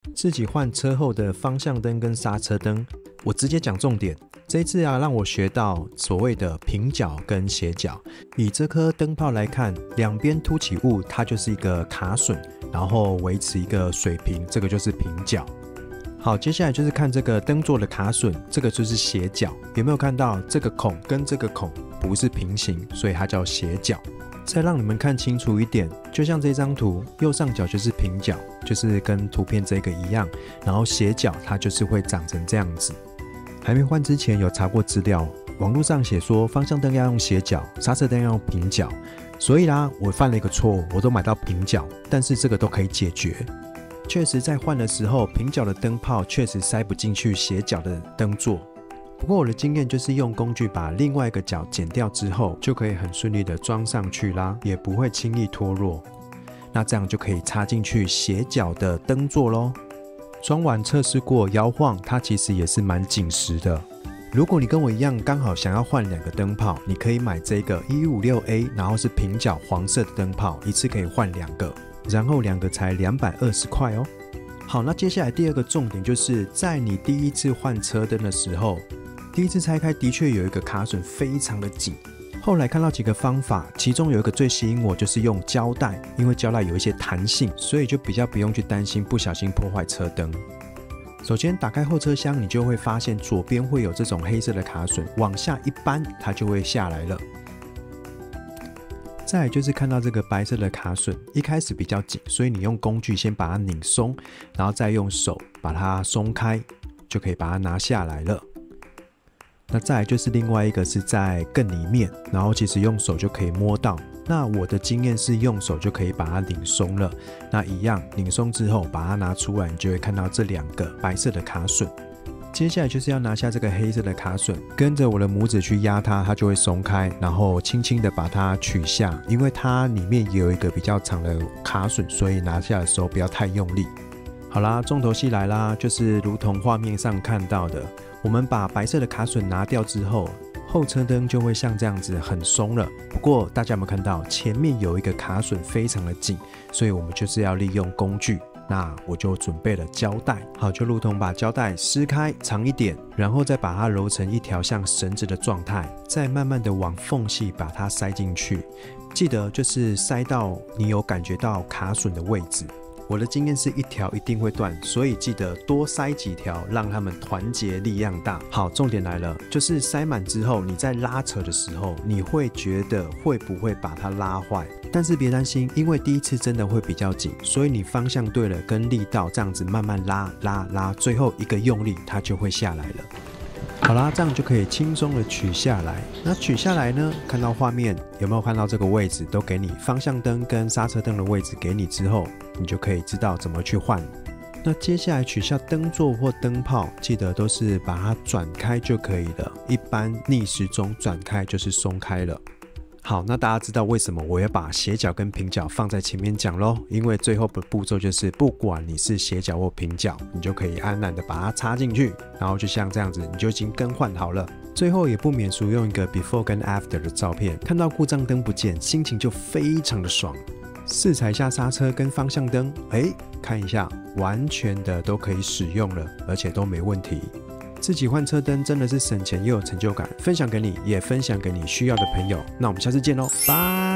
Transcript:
自己换车后的方向灯跟刹车灯，我直接讲重点。这一次让我学到所谓的平角跟斜角。以这颗灯泡来看，两边凸起物它就是一个卡榫，然后维持一个水平，这个就是平角。好，接下来就是看这个灯座的卡榫，这个就是斜角。有没有看到这个孔跟这个孔不是平行，所以它叫斜角。再让你们看清楚一点，就像这张图，右上角就是平角，就是跟图片这个一样，然后斜角它就是会长成这样子。还没换之前有查过资料，网络上写说方向灯要用斜角，刹车灯要用平角，所以啦，我犯了一个错误，我都买到平角，但是这个都可以解决。确实在换的时候，平角的灯泡确实塞不进去斜角的灯座。不过我的经验就是用工具把另外一个角剪掉之后，就可以很顺利的装上去啦，也不会轻易脱落。那这样就可以插进去斜角的灯座咯。装完测试过摇晃，它其实也是蛮紧实的。如果你跟我一样刚好想要换2个灯泡，你可以买这个 156A， 然后是平角黄色的灯泡，一次可以换2个，然后2个才220块哦。好，那接下来第二个重点就是在你第一次换车灯的时候，第一次拆开的确有一个卡榫非常的紧，后来看到几个方法，其中有一个最吸引我，就是用胶带，因为胶带有一些弹性，所以就比较不用去担心不小心破坏车灯。首先打开后车厢，你就会发现左边会有这种黑色的卡榫，往下一扳它就会下来了。再来就是看到这个白色的卡榫，一开始比较紧，所以你用工具先把它拧松，然后再用手把它松开，就可以把它拿下来了。那再来就是另外一个是在更里面，然后其实用手就可以摸到。那我的经验是用手就可以把它拧松了。那一样拧松之后把它拿出来，你就会看到这2个白色的卡榫。接下来就是要拿下这个黑色的卡榫，跟着我的拇指去压它，它就会松开，然后轻轻的把它取下，因为它里面也有一个比较长的卡榫，所以拿下的时候不要太用力。好啦，重头戏来啦，就是如同画面上看到的，我们把白色的卡榫拿掉之后，后车灯就会像这样子很松了。不过大家有没有看到前面有一个卡榫非常的紧，所以我们就是要利用工具。那我就准备了胶带，好，就如同把胶带撕开长一点，然后再把它揉成一条像绳子的状态，再慢慢的往缝隙把它塞进去。记得就是塞到你有感觉到卡榫的位置。我的经验是1条一定会断，所以记得多塞几条，让它们团结力量大。好，重点来了，就是塞满之后，你在拉扯的时候，你会觉得会不会把它拉坏？但是别担心，因为第一次真的会比较紧，所以你方向对了，跟力道这样子慢慢拉，最后一个用力，它就会下来了。好啦，这样就可以轻松的取下来。那取下来呢，看到画面有没有看到这个位置都给你，方向灯跟刹车灯的位置给你之后，你就可以知道怎么去换。那接下来取下灯座或灯泡，记得都是把它转开就可以了，一般逆时钟转开就是松开了。好，那大家知道为什么我要把斜角跟平角放在前面讲咯，因为最后的步骤就是不管你是斜角或平角，你就可以安然的把它插进去，然后就像这样子，你就已经更换好了。最后也不免俗用一个 before 跟 after 的照片，看到故障灯不见，心情就非常的爽。试踩下刹车跟方向灯，看一下，完全的都可以使用了，而且都没问题。自己换车灯真的是省钱又有成就感，分享给你，也分享给你需要的朋友。那我们下次见咯，拜。